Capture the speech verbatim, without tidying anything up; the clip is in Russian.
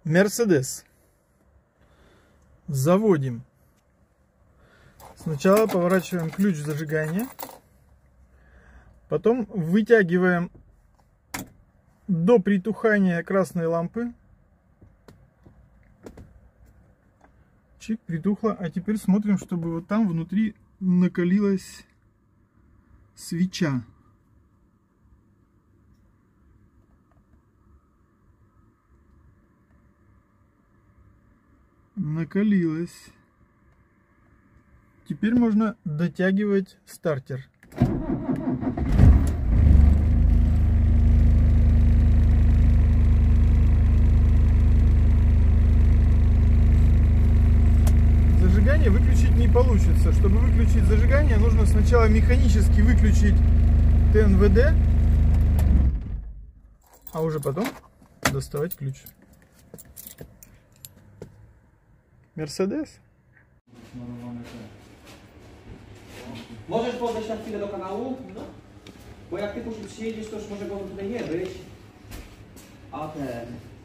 Мерседес. Заводим. Сначала поворачиваем ключ зажигания. Потом вытягиваем до притухания красной лампы. Чик, притухло. А теперь смотрим, чтобы вот там внутри накалилась свеча. Накалилась. Теперь можно дотягивать стартер. Зажигание выключить не получится. Чтобы выключить зажигание, нужно сначала механически выключить тэ эн вэ дэ, а уже потом доставать ключ. Mercedes. Możesz podejść na chwilę do kanału? No. Bo jak ty tu przyjedziesz, to już może go tutaj nie być. A ten...